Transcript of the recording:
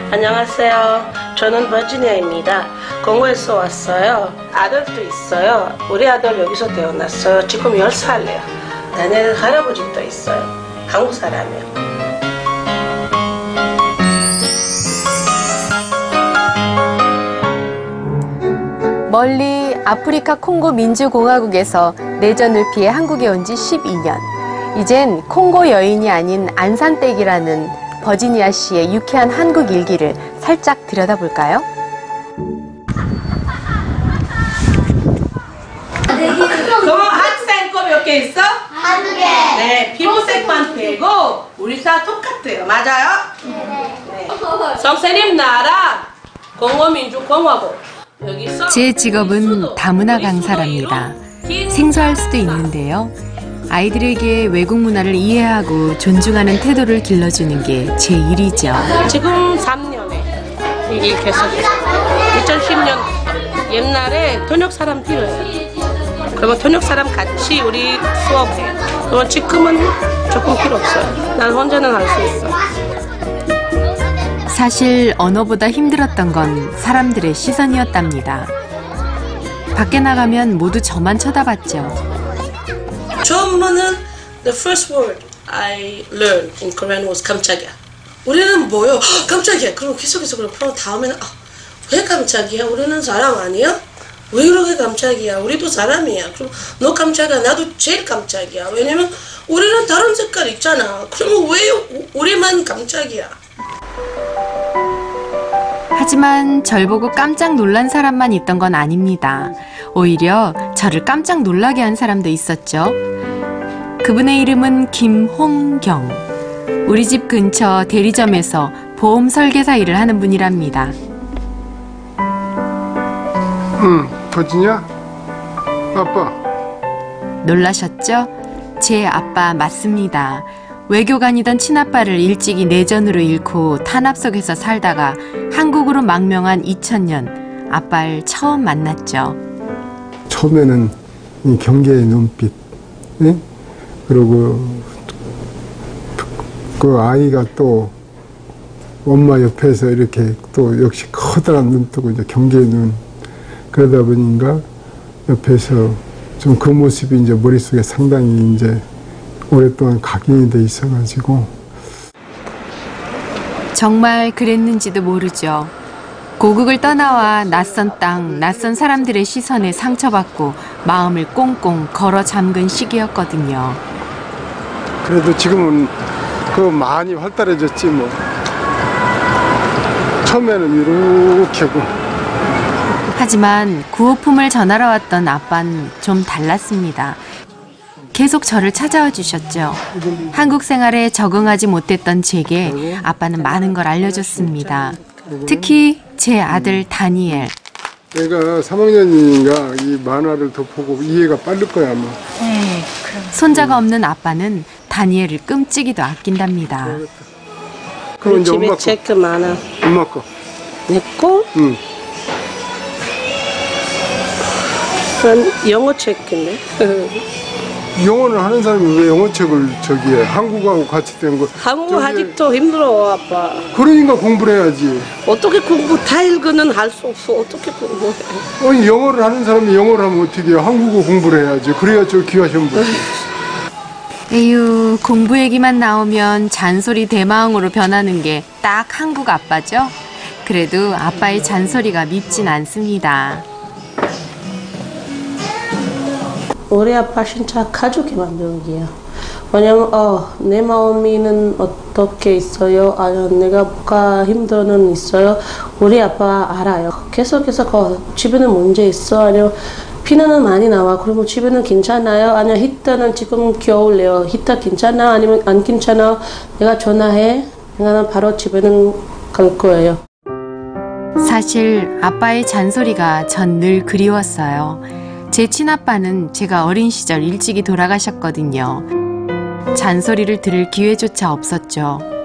안녕하세요. 저는 버지니아입니다. 공고에서 왔어요. 아들도 있어요. 우리 아들 여기서 태어났어요. 지금 10살이에요. 다니엘 할아버지도 있어요. 한국 사람이에요. 멀리 아프리카 콩고 민주공화국에서 내전을 피해 한국에 온 지 12년. 이젠 콩고 여인이 아닌 안산댁이라는 버지니아 씨의 유쾌한 한국 일기를 살짝 들여다볼까요? 그럼 학생컵 몇 개 있어? 한두 개. 네, 피부색만 빼고 우리 다 똑같아요. 맞아요? 네. 선생님 나라 공화민주공화국. 제 직업은 다문화 강사랍니다. 생소할 수도 있는데요. 아이들에게 외국 문화를 이해하고 존중하는 태도를 길러주는 게 제 일이죠. 지금 3년에 이 일 계속해서 2010년 옛날에 통역 사람 필요해요. 그러면 통역 사람 같이 우리 수업해요. 그러면 지금은 조금 필요 없어요. 난 혼자는 할 수 있어. 사실 언어보다 힘들었던 건 사람들의 시선이었답니다. 밖에 나가면 모두 저만 쳐다봤죠. 처음에는 the first word I learned in Korean was 깜짝이야. 우리는 뭐요? 깜짝이야. 그럼 계속해서 그럼 다음에는 왜 깜짝이야? 우리는 사람 아니야? 왜 이렇게 깜짝이야? 우리도 사람이야. 그럼 너 깜짝이야. 나도 제일 깜짝이야. 왜냐면 우리는 다른 색깔 있잖아. 그러면 왜 우리만 깜짝이야? 하지만 절 보고 깜짝 놀란 사람만 있던 건 아닙니다. 오히려 저를 깜짝 놀라게 한 사람도 있었죠. 그분의 이름은 김홍경. 우리 집 근처 대리점에서 보험 설계사 일을 하는 분이랍니다. 버지니아? 아빠. 놀라셨죠? 제 아빠 맞습니다. 외교관이던 친아빠를 일찍이 내전으로 잃고 탄압 속에서 살다가 한국으로 망명한 2000년 아빠를 처음 만났죠. 처음에는 이 경계의 눈빛, 예? 그리고 그 아이가 또 엄마 옆에서 이렇게 또 역시 커다란 눈 뜨고 이제 경계의 눈, 그러다 보니까 옆에서 좀 그 모습이 이제 머릿속에 상당히 이제 오랫동안 각인이 돼 있어가지고. 정말 그랬는지도 모르죠. 고국을 떠나와 낯선 땅, 낯선 사람들의 시선에 상처받고 마음을 꽁꽁 걸어 잠근 시기였거든요. 그래도 지금은 그 많이 활달해졌지 뭐. 처음에는 이렇게고. 하지만 구호품을 전하러 왔던 아빠는 좀 달랐습니다. 계속 저를 찾아와 주셨죠. 한국 생활에 적응하지 못했던 제게 아빠는 많은 걸 알려줬습니다. 특히 제 아들 다니엘. 얘가 3학년이니까 이 만화를 더 보고 이해가 빠를 거야 아마. 네, 손자가 없는 아빠는 다니엘을 끔찍이도 아낀답니다. 그럼 이제 집에 체크 많아. 엄마 거. 내 거? 응. 난 영어 체크네. 영어를 하는 사람이 왜 영어책을 저기 해? 한국하고 같이 된 거. 한국어 아직도 힘들어, 아빠. 그러니까 공부를 해야지. 어떻게 공부 다 읽으면 할 수 없어. 어떻게 공부해? 아니 영어를 하는 사람이 영어를 하면 어떻게 해요? 한국어 공부를 해야지. 그래야 저 귀하신 분이. 에휴, 공부 얘기만 나오면 잔소리 대마왕으로 변하는 게 딱 한국 아빠죠? 그래도 아빠의 잔소리가 밉진 않습니다. 우리 아빠 진짜 가족이 만든 게요. 왜냐면 내 마음이는 어떻게 있어요? 아니면 내가 뭐가 힘들어는 있어요? 우리 아빠 알아요. 계속해서 집에는 문제 있어? 아니면 피는 많이 나와. 그러면 집에는 괜찮아요? 아니면 히터는 지금 겨울이에요. 히터 괜찮아? 아니면 안 괜찮아? 내가 전화해. 내가 바로 집에는 갈 거예요. 사실 아빠의 잔소리가 전 늘 그리웠어요. 제 친아빠는 제가 어린 시절 일찍이 돌아가셨거든요. 잔소리를 들을 기회조차 없었죠.